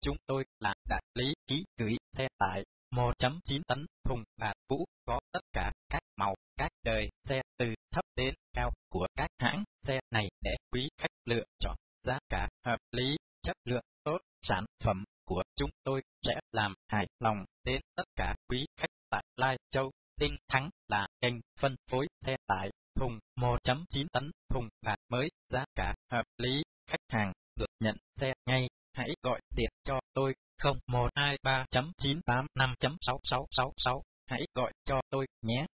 chúng tôi là đại lý ký gửi xe tải 1.9 tấn thùng bạt cũ có tất cả các màu, các đời xe từ thấp đến cao của các hãng xe này để quý khách lựa chọn. Giá cả hợp lý, chất lượng tốt, sản phẩm của chúng tôi sẽ làm hài lòng đến tất cả quý khách tại Lai Châu. Tinh Thắng là kênh phân phối xe tải thùng 1.9 tấn thùng bạt mới, giá cả hợp lý, khách hàng được nhận xe ngay. Hãy gọi điện cho tôi 0123.985.6666. Hãy gọi cho tôi nhé.